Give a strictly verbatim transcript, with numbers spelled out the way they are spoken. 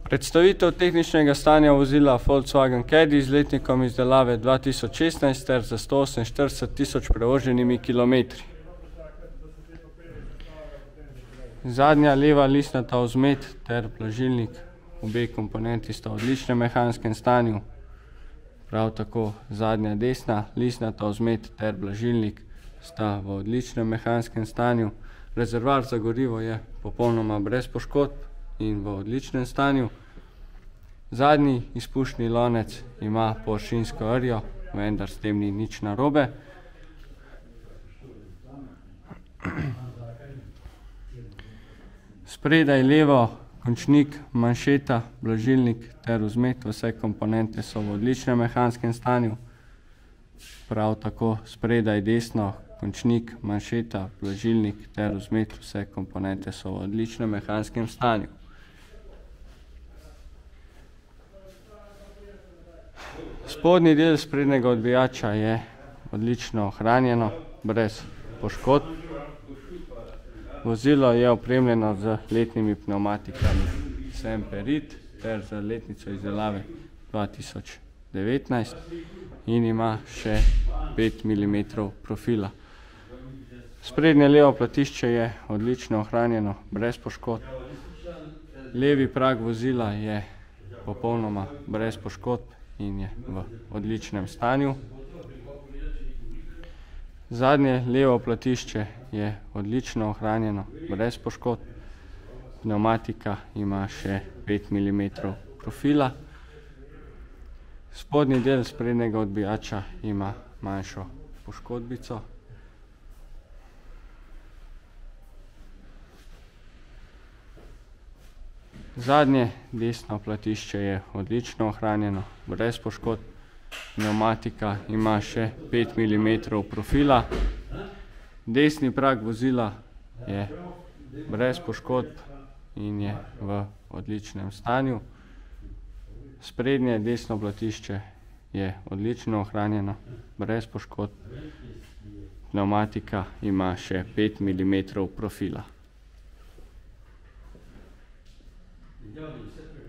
Predstavitev tehničnega stanja vozila Volkswagen Caddy z letnikom izdelave dva tisoč šestnajst ter za sto oseminštirideset tisoč prevoženimi kilometri. Zadnja leva listnata vzmet ter blažilnik, obe komponenti sta v odličnem mehanskem stanju. Prav tako zadnja desna listnata vzmet ter blažilnik sta v odličnem mehanskem stanju. Rezervoar za gorivo je popolnoma brez poškodb in v odličnem stanju. Zadnji izpušni lonec ima površinsko rjo, vendar s tem ni nič narobe. Spredaj levo končnik, manšeta, blažilnik ter vzmet, vse komponente so v odličnem mehanskem stanju. Prav tako spredaj desno končnik, manšeta, blažilnik ter vzmet, vse komponente so v odličnem mehanskem stanju. Spodnji del sprednjega odbijača je odlično ohranjeno, brez poškodb. Vozilo je opremljeno z letnimi pnevmatikami Semperit ter z letnico izdelave dva tisoč devetnajst in ima še pet milimetrov profila. Sprednje levo platišče je odlično ohranjeno, brez poškodb. Levi prag vozila je popolnoma brez poškodb in je v odličnem stanju. Zadnje levo platišče je odlično ohranjeno, brez poškodb. Pnevmatika ima še pet milimetrov profila. Spodnji del sprednjega odbijača ima manjšo poškodbico. Zadnje desno platišče je odlično ohranjeno, brez poškodb. Pnevmatika ima še pet milimetrov profila. Desni prag vozila je brez poškodb in je v odličnem stanju. Sprednje desno platišče je odlično ohranjeno, brez poškodb. Pnevmatika ima še pet milimetrov profila.